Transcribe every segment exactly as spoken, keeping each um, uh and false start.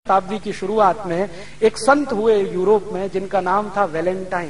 शताब्दी की शुरुआत में एक संत हुए यूरोप में जिनका नाम था वैलेंटाइन।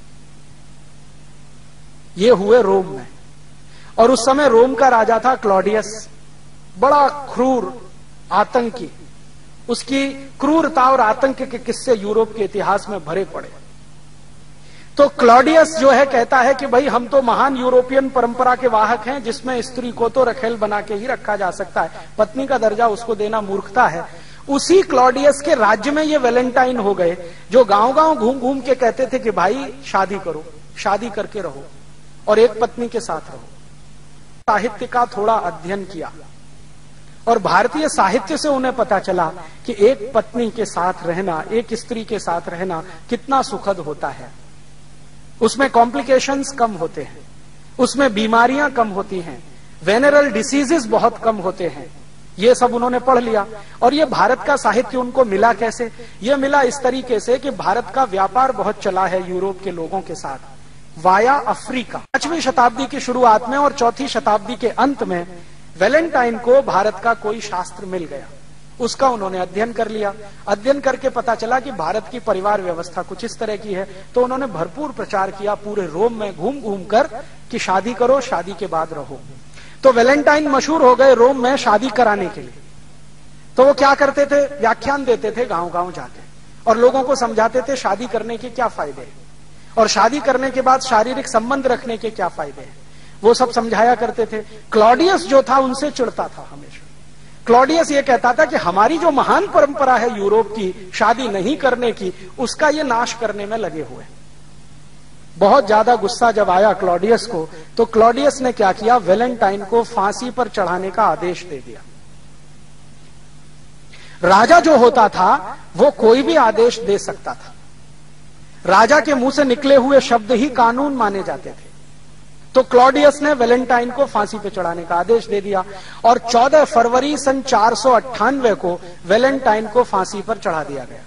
ये हुए रोम में, और उस समय रोम का राजा था क्लॉडियस, बड़ा क्रूर आतंकी। उसकी क्रूरता और आतंक के किस्से यूरोप के इतिहास में भरे पड़े। तो क्लॉडियस जो है कहता है कि भाई हम तो महान यूरोपियन परंपरा के वाहक हैं जिसमें स्त्री को तो रखेल बना के ही रखा जा सकता है, पत्नी का दर्जा उसको देना मूर्खता है। उसी क्लॉडियस के राज्य में ये वैलेंटाइन हो गए जो गांव गांव घूम घूम के कहते थे कि भाई शादी करो, शादी करके रहो और एक पत्नी के साथ रहो। साहित्य का थोड़ा अध्ययन किया और भारतीय साहित्य से उन्हें पता चला कि एक पत्नी के साथ रहना, एक स्त्री के साथ रहना कितना सुखद होता है। उसमें कॉम्प्लिकेशंस कम होते हैं, उसमें बीमारियां कम होती हैं, वेनरल डिसीजेस बहुत कम होते हैं। ये सब उन्होंने पढ़ लिया। और ये भारत का साहित्य उनको मिला कैसे? ये मिला इस तरीके से कि भारत का व्यापार बहुत चला है यूरोप के लोगों के साथ वाया अफ्रीका। पांचवी शताब्दी की शुरुआत में और चौथी शताब्दी के अंत में वैलेंटाइन को भारत का कोई शास्त्र मिल गया, उसका उन्होंने अध्ययन कर लिया। अध्ययन करके पता चला कि भारत की परिवार व्यवस्था कुछ इस तरह की है, तो उन्होंने भरपूर प्रचार किया पूरे रोम में घूम घूम कर कि शादी करो, शादी के बाद रहो। तो वैलेंटाइन मशहूर हो गए रोम में शादी कराने के लिए। तो वो क्या करते थे? व्याख्यान देते थे गांव गांव जाके और लोगों को समझाते थे शादी करने के क्या फायदे हैं और शादी करने के बाद शारीरिक संबंध रखने के क्या फायदे हैं, वो सब समझाया करते थे। क्लॉडियस जो था उनसे चिढ़ता था हमेशा। क्लॉडियस ये कहता था कि हमारी जो महान परंपरा है यूरोप की शादी नहीं करने की, उसका ये नाश करने में लगे हुए। बहुत ज्यादा गुस्सा जब आया क्लॉडियस को, तो क्लॉडियस ने क्या किया? वैलेंटाइन को फांसी पर चढ़ाने का आदेश दे दिया। राजा जो होता था वो कोई भी आदेश दे सकता था, राजा के मुंह से निकले हुए शब्द ही कानून माने जाते थे। तो क्लॉडियस ने वैलेंटाइन को फांसी पे चढ़ाने का आदेश दे दिया और चौदह फरवरी सन चार सौ अट्ठानवे को वैलेंटाइन को फांसी पर चढ़ा दिया गया।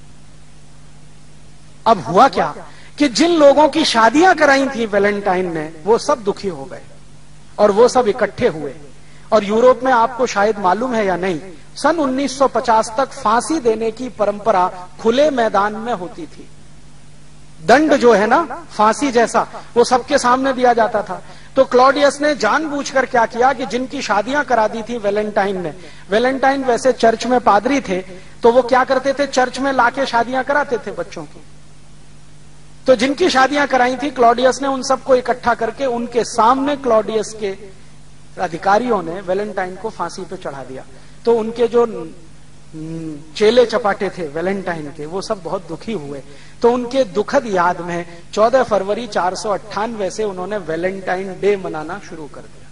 अब हुआ क्या कि जिन लोगों की शादियां कराई थी वैलेंटाइन ने, वो सब दुखी हो गए और वो सब इकट्ठे हुए। और यूरोप में आपको शायद मालूम है या नहीं, सन उन्नीस सौ पचास तक फांसी देने की परंपरा खुले मैदान में होती थी। दंड जो है ना फांसी जैसा, वो सबके सामने दिया जाता था। तो क्लॉडियस ने जानबूझकर क्या किया कि जिनकी शादियां करा दी थी वैलेंटाइन ने, वैलेंटाइन वैसे चर्च में पादरी थे, तो वो क्या करते थे? चर्च में लाके शादियां कराते थे बच्चों की। तो जिनकी शादियां कराई थी क्लॉडियस ने उन सबको इकट्ठा करके उनके सामने क्लॉडियस के अधिकारियों ने वैलेंटाइन को फांसी पे चढ़ा दिया। तो उनके जो चेले चपाटे थे वैलेंटाइन के, वो सब बहुत दुखी हुए। तो उनके दुखद याद में चौदह फरवरी चार सौ अट्ठानवे से उन्होंने वैलेंटाइन डे मनाना शुरू कर दिया।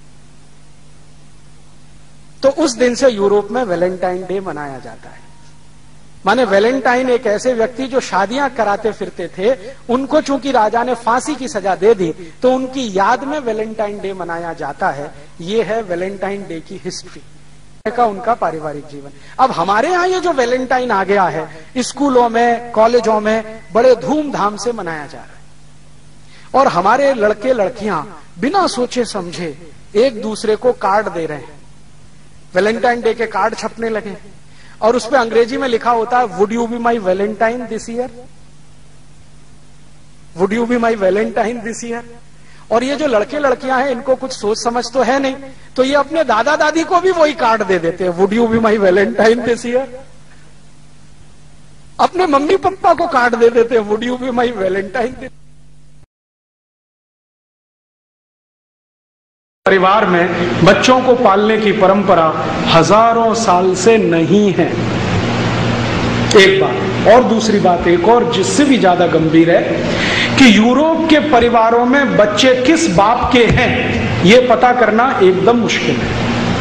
तो उस दिन से यूरोप में वैलेंटाइन डे मनाया जाता है। माने वैलेंटाइन एक ऐसे व्यक्ति जो शादियां कराते फिरते थे, उनको चूंकि राजा ने फांसी की सजा दे दी, तो उनकी याद में वैलेंटाइन डे मनाया जाता है। ये है वैलेंटाइन डे की हिस्ट्री का उनका पारिवारिक जीवन। अब हमारे यहाँ ये जो वैलेंटाइन आ गया है, स्कूलों में, कॉलेजों में बड़े धूमधाम से मनाया जा रहा है और हमारे लड़के लड़कियां बिना सोचे समझे एक दूसरे को कार्ड दे रहे हैं। वैलेंटाइन डे के कार्ड छपने लगे और उसपे अंग्रेजी में लिखा होता है, would you be my valentine this year, would you be my valentine this year. और ये जो लड़के लड़कियां हैं, इनको कुछ सोच समझ तो है नहीं, तो ये अपने दादा दादी को भी वही कार्ड दे देते हैं, would you be my valentine this year. अपने मम्मी पापा को कार्ड दे देते हैं, would you be my valentine this. परिवार में बच्चों को पालने की परंपरा हजारों साल से नहीं है, एक बात। और दूसरी बात एक और जिससे भी ज्यादा गंभीर है कि यूरोप के परिवारों में बच्चे किस बाप के हैं यह पता करना एकदम मुश्किल है,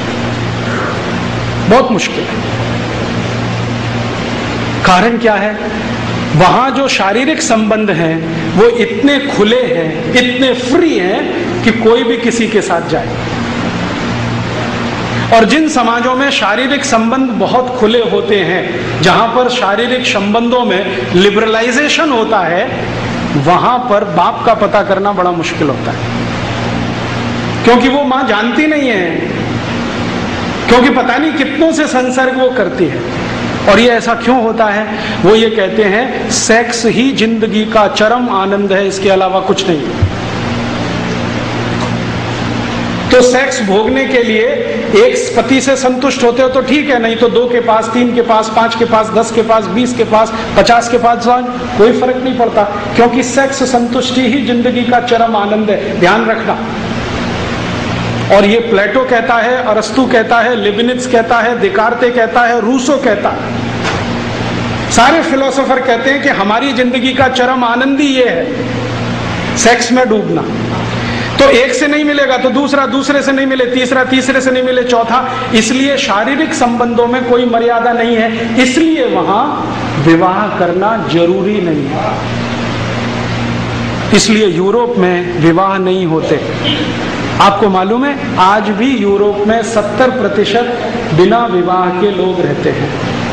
बहुत मुश्किल है। कारण क्या है? वहां जो शारीरिक संबंध हैं वो इतने खुले हैं, इतने फ्री हैं कि कोई भी किसी के साथ जाए। और जिन समाजों में शारीरिक संबंध बहुत खुले होते हैं, जहां पर शारीरिक संबंधों में लिबरलाइजेशन होता है, वहां पर बाप का पता करना बड़ा मुश्किल होता है, क्योंकि वो मां जानती नहीं है, क्योंकि पता नहीं कितनों से संसर्ग वो करती है। और ये ऐसा क्यों होता है? वो ये कहते हैं सेक्स ही जिंदगी का चरम आनंद है, इसके अलावा कुछ नहीं। तो सेक्स भोगने के लिए एक पति से संतुष्ट होते हो तो ठीक है, नहीं तो दो के पास, तीन के पास, पांच के पास, दस के पास, बीस के पास, पचास के पास, कोई फर्क नहीं पड़ता, क्योंकि सेक्स संतुष्टि ही जिंदगी का चरम आनंद है। ध्यान रखना। और ये प्लेटो कहता है, अरस्तु कहता है, लिबनिट्ज कहता है, दिकार्ते कहता है, रूसो कहता है, सारे फिलोसोफर कहते हैं कि हमारी जिंदगी का चरम आनंद ही ये है, सेक्स में डूबना। तो एक से नहीं मिलेगा तो दूसरा, दूसरे से नहीं मिले तीसरा, तीसरे से नहीं मिले चौथा। इसलिए शारीरिक संबंधों में कोई मर्यादा नहीं है, इसलिए वहां विवाह करना जरूरी नहीं है। इसलिए यूरोप में विवाह नहीं होते। आपको मालूम है आज भी यूरोप में सत्तर प्रतिशत बिना विवाह के लोग रहते हैं।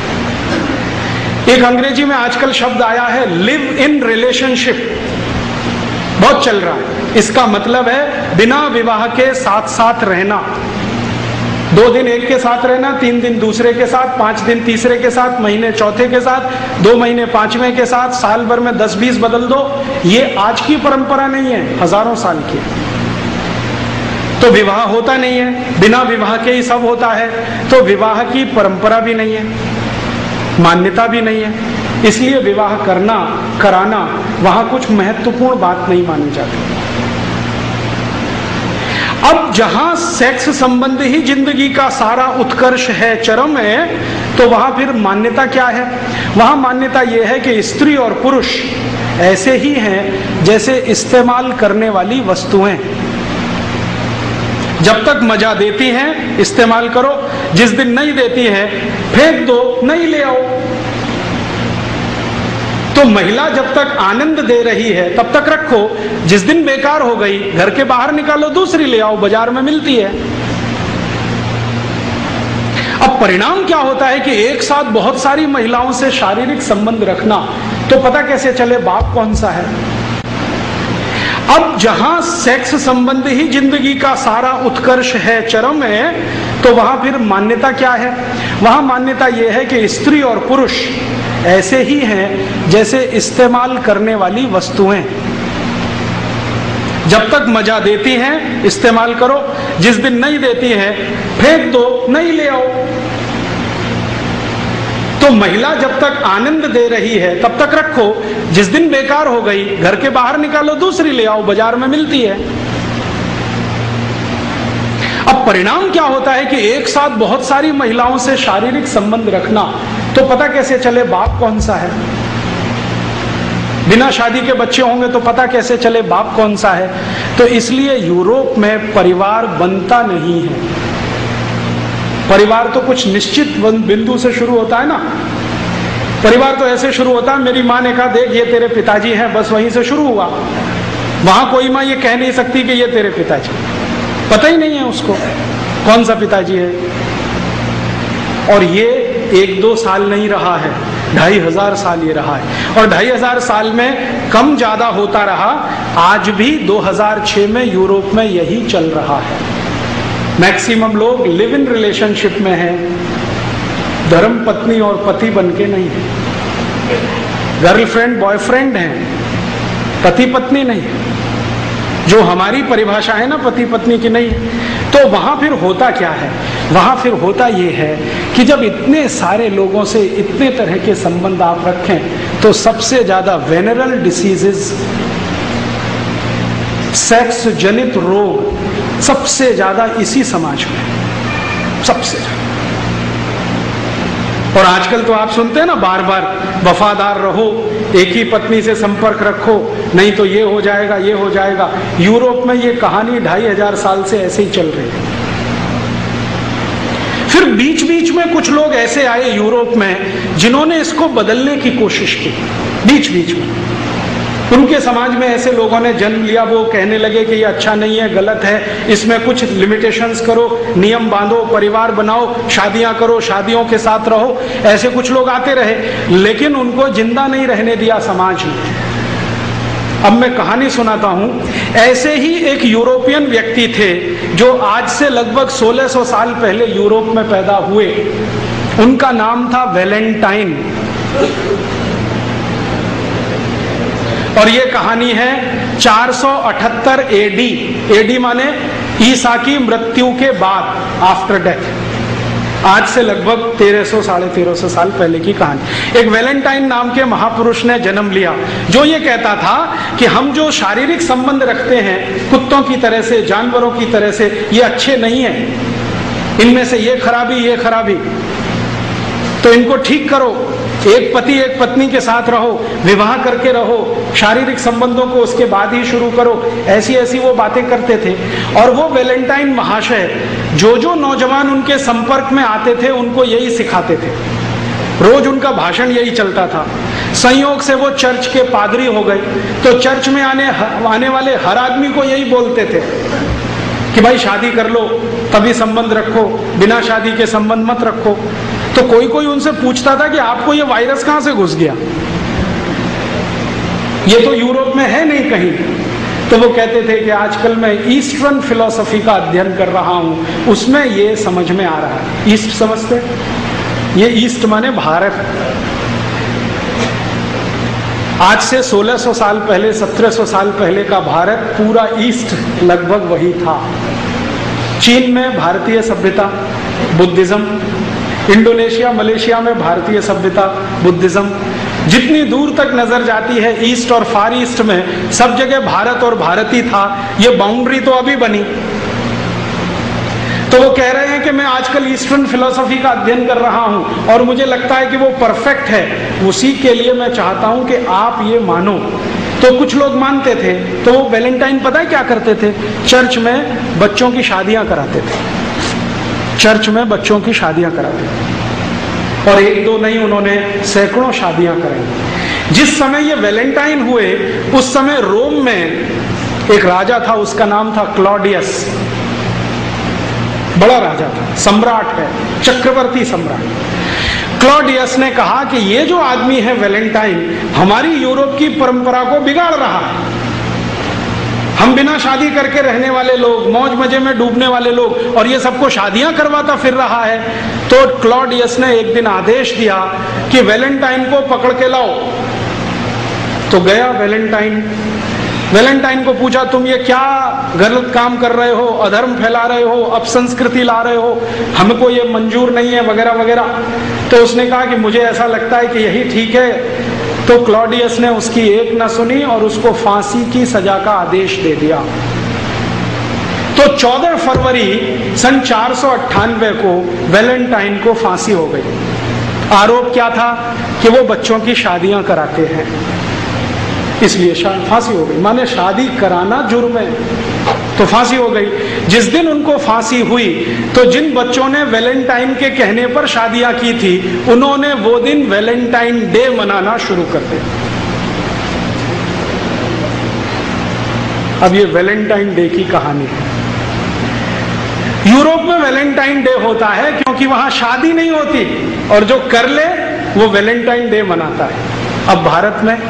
एक अंग्रेजी में आजकल शब्द आया है लिव इन रिलेशनशिप, बहुत चल रहा है। इसका मतलब है बिना विवाह के साथ साथ रहना। दो दिन एक के साथ रहना, तीन दिन दूसरे के साथ, पांच दिन तीसरे के साथ, महीने चौथे के साथ, दो महीने पांचवें के साथ, साल भर में दस बीस बदल दो। ये आज की परंपरा नहीं है, हजारों साल की। तो विवाह होता नहीं है, बिना विवाह के ही सब होता है। तो विवाह की परंपरा भी नहीं है, मान्यता भी नहीं है, इसलिए विवाह करना, कराना वहां कुछ महत्वपूर्ण बात नहीं मानी जाती। अब जहां सेक्स संबंध ही जिंदगी का सारा उत्कर्ष है, चरम है, तो वहां फिर मान्यता क्या है? वहां मान्यता यह है कि स्त्री और पुरुष ऐसे ही हैं जैसे इस्तेमाल करने वाली वस्तुएं। जब तक मजा देती हैं इस्तेमाल करो, जिस दिन नहीं देती है फेंक दो, नहीं ले आओ। तो महिला जब तक आनंद दे रही है तब तक रखो, जिस दिन बेकार हो गई घर के बाहर निकालो, दूसरी ले आओ, बाजार में मिलती है। अब परिणाम क्या होता है कि एक साथ बहुत सारी महिलाओं से शारीरिक संबंध रखना, तो पता कैसे चले बाप कौन सा है? अब जहां सेक्स संबंध ही जिंदगी का सारा उत्कर्ष है, चरम है, तो वहां फिर मान्यता क्या है? वहां मान्यता यह है कि स्त्री और पुरुष ऐसे ही हैं जैसे इस्तेमाल करने वाली वस्तुएं। जब तक मजा देती हैं इस्तेमाल करो, जिस दिन नहीं देती है फेंक दो, नहीं ले आओ। तो महिला जब तक आनंद दे रही है तब तक रखो, जिस दिन बेकार हो गई घर के बाहर निकालो, दूसरी ले आओ, बाजार में मिलती है। अब परिणाम क्या होता है कि एक साथ बहुत सारी महिलाओं से शारीरिक संबंध रखना, तो पता कैसे चले बाप कौन सा है? बिना शादी के बच्चे होंगे तो पता कैसे चले बाप कौन सा है? तो इसलिए यूरोप में परिवार बनता नहीं है। परिवार तो कुछ निश्चित बिंदु से शुरू होता है ना। परिवार तो ऐसे शुरू होता है, मेरी माँ ने कहा देख ये तेरे पिताजी हैं, बस वहीं से शुरू हुआ। वहां कोई माँ ये कह नहीं सकती कि ये तेरे पिताजी, पता ही नहीं है उसको कौन सा पिताजी है। और ये एक दो साल नहीं रहा है, ढाई हजार साल ये रहा है। और ढाई हजार साल में कम ज्यादा होता रहा। आज भी दो हजार छह में यूरोप में यही चल रहा है। मैक्सिमम लोग लिव इन रिलेशनशिप में हैं, धर्म पत्नी और पति बनके नहीं है। गर्लफ्रेंड बॉयफ्रेंड हैं, पति पत्नी नहीं है, जो हमारी परिभाषा है ना पति पत्नी की नहीं। तो वहां फिर होता क्या है? वहां फिर होता यह है कि जब इतने सारे लोगों से इतने तरह के संबंध आप रखें, तो सबसे ज्यादा वेनरल डिसीजेस, सेक्स जनित रोग सबसे ज्यादा इसी समाज में, सबसे ज्यादा। और आजकल तो आप सुनते हैं ना बार बार, वफादार रहो, एक ही पत्नी से संपर्क रखो, नहीं तो ये हो जाएगा, ये हो जाएगा। यूरोप में ये कहानी ढाई हजार साल से ऐसे ही चल रही है। फिर बीच बीच में कुछ लोग ऐसे आए यूरोप में जिन्होंने इसको बदलने की कोशिश की। बीच बीच में उनके समाज में ऐसे लोगों ने जन्म लिया, वो कहने लगे कि ये अच्छा नहीं है, गलत है, इसमें कुछ लिमिटेशंस करो, नियम बांधो, परिवार बनाओ, शादियां करो, शादियों के साथ रहो। ऐसे कुछ लोग आते रहे, लेकिन उनको जिंदा नहीं रहने दिया समाज ने। अब मैं कहानी सुनाता हूं। ऐसे ही एक यूरोपियन व्यक्ति थे जो आज से लगभग सोलह सौ साल पहले यूरोप में पैदा हुए। उनका नाम था वैलेंटाइन। और ये कहानी है चार सौ अठहत्तर एडी। एडी माने ईसा की मृत्यु के बाद, आफ्टर डेथ। आज से लगभग तेरह सौ साढ़े तेरह सौ साल पहले की कहानी। एक वैलेंटाइन नाम के महापुरुष ने जन्म लिया, जो ये कहता था कि हम जो शारीरिक संबंध रखते हैं कुत्तों की तरह से, जानवरों की तरह से, ये अच्छे नहीं है, इनमें से ये खराबी ये खराबी, तो इनको ठीक करो। एक पति एक पत्नी के साथ रहो, विवाह करके रहो, शारीरिक संबंधों को उसके बाद ही शुरू करो। ऐसी ऐसी वो बातें करते थे। और वो वैलेंटाइन महाशय जो जो नौजवान उनके संपर्क में आते थे उनको यही सिखाते थे। रोज उनका भाषण यही चलता था। संयोग से वो चर्च के पादरी हो गए, तो चर्च में आने आने वाले हर आदमी को यही बोलते थे कि भाई शादी कर लो तभी संबंध रखो, बिना शादी के संबंध मत रखो। तो कोई कोई उनसे पूछता था कि आपको ये वायरस कहां से घुस गया, ये तो यूरोप में है नहीं कहीं। तो वो कहते थे कि आजकल मैं ईस्टर्न फिलॉसफी का अध्ययन कर रहा हूं, उसमें ये समझ में आ रहा है। ईस्ट समझते, ये ईस्ट माने भारत। आज से सोलह सौ साल पहले, सत्रह सौ साल पहले का भारत, पूरा ईस्ट लगभग वही था। चीन में भारतीय सभ्यता, बुद्धिज्म। इंडोनेशिया मलेशिया में भारतीय सभ्यता, बुद्धिज्म। जितनी दूर तक नजर जाती है ईस्ट और फार ईस्ट में सब जगह भारत और भारत ही था। ये बाउंड्री तो अभी बनी। तो वो कह रहे हैं कि मैं आजकल ईस्टर्न फिलॉसफी का अध्ययन कर रहा हूं और मुझे लगता है कि वो परफेक्ट है। उसी के लिए मैं चाहता हूं कि आप ये मानो। तो कुछ लोग मानते थे। तो वो वैलेंटाइन पता है क्या करते थे? चर्च में बच्चों की शादियां कराते थे। चर्च में बच्चों की शादियां कराते थे। और एक दो नहीं, उन्होंने सैकड़ों शादियां कराई। जिस समय ये वैलेंटाइन हुए उस समय रोम में एक राजा था, उसका नाम था क्लॉडियस। बड़ा राजा था, सम्राट है, चक्रवर्ती सम्राट। क्लॉडियस ने कहा कि ये जो आदमी है वैलेंटाइन, हमारी यूरोप की परंपरा को बिगाड़ रहा है। हम बिना शादी करके रहने वाले लोग, मौज मजे में डूबने वाले लोग, और ये सबको शादियां करवाता फिर रहा है। तो क्लॉडियस ने एक दिन आदेश दिया कि वैलेंटाइन को पकड़ के लाओ। तो गया वैलेंटाइन। वैलेंटाइन को पूछा, तुम ये क्या गलत काम कर रहे हो, अधर्म फैला रहे हो, अपसंस्कृति ला रहे हो, हमको ये मंजूर नहीं है, वगैरह वगैरह। तो उसने कहा कि मुझे ऐसा लगता है कि यही ठीक है। तो क्लॉडियस ने उसकी एक न सुनी और उसको फांसी की सजा का आदेश दे दिया। तो चौदह फरवरी सन चार सौ अट्ठानवे को वैलेंटाइन को फांसी हो गई। आरोप क्या था? कि वो बच्चों की शादियां कराते हैं, इसलिए फांसी हो गई। माने शादी कराना जुर्म है, तो फांसी हो गई। जिस दिन उनको फांसी हुई तो जिन बच्चों ने वैलेंटाइन के कहने पर शादियां की थी, उन्होंने वो दिन वैलेंटाइन डे मनाना शुरू कर दिया। अब ये वैलेंटाइन डे की कहानी है। यूरोप में वैलेंटाइन डे होता है क्योंकि वहां शादी नहीं होती, और जो कर ले वो वैलेंटाइन डे मनाता है। अब भारत में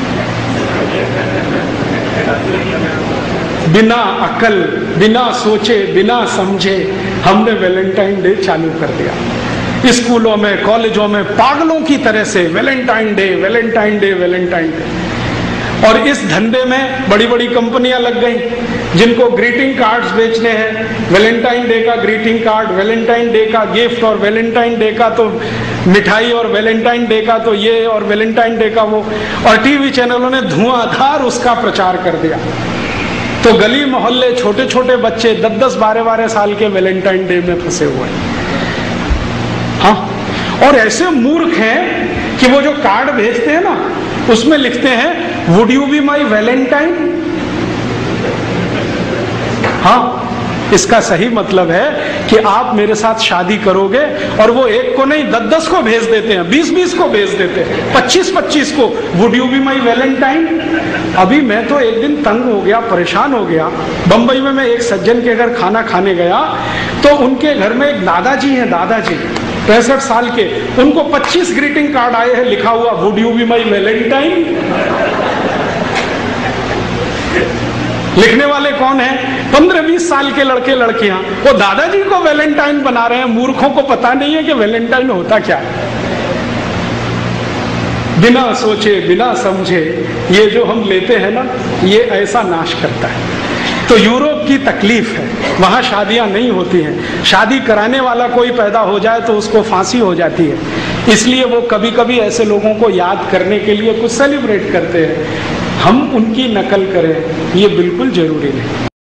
बिना अकल, बिना सोचे, बिना समझे हमने वैलेंटाइन डे चालू कर दिया। स्कूलों में, कॉलेजों में पागलों की तरह से Valentine day, Valentine day, Valentine day. और इस धंधे में बड़ी बड़ी कंपनियां लग गई जिनको ग्रीटिंग कार्ड्स बेचने हैं। वैलेंटाइन डे का ग्रीटिंग कार्ड, वैलेंटाइन डे का गिफ्ट, और वैलेंटाइन डे का तो मिठाई, और वैलेंटाइन डे का तो ये, और वैलेंटाइन डे का वो। और टीवी चैनलों ने धुआंधार उसका प्रचार कर दिया। तो गली मोहल्ले छोटे छोटे बच्चे दस दस बारह बारह साल के वैलेंटाइन डे में फंसे हुए हैं। हाँ, और ऐसे मूर्ख हैं कि वो जो कार्ड भेजते हैं ना, उसमें लिखते हैं would you be my valentine. हाँ, इसका सही मतलब है कि आप मेरे साथ शादी करोगे। और वो एक को नहीं, दस दस को भेज देते हैं, बीस बीस को भेज देते हैं, पच्चीस पच्चीस को, would you be my valentine. अभी मैं तो एक दिन तंग हो गया, परेशान हो गया। बंबई में मैं एक सज्जन के घर खाना खाने गया, तो उनके घर में एक दादाजी हैं, दादाजी पैंसठ साल के। उनको पच्चीस ग्रीटिंग कार्ड आए हैं, लिखा हुआ would you be my valentine. लिखने वाले कौन हैं? पंद्रह बीस साल के लड़के लड़कियां, वो दादाजी को वैलेंटाइन बना रहे हैं। मूर्खों को पता नहीं है कि वैलेंटाइन होता क्या है। बिना सोचे बिना समझे ये जो हम लेते हैं ना, ये ऐसा नाश करता है। तो यूरोप की तकलीफ है, वहां शादियां नहीं होती हैं। शादी कराने वाला कोई पैदा हो जाए तो उसको फांसी हो जाती है। इसलिए वो कभी कभी ऐसे लोगों को याद करने के लिए कुछ सेलिब्रेट करते हैं। हम उनकी नकल करें ये बिल्कुल जरूरी नहीं।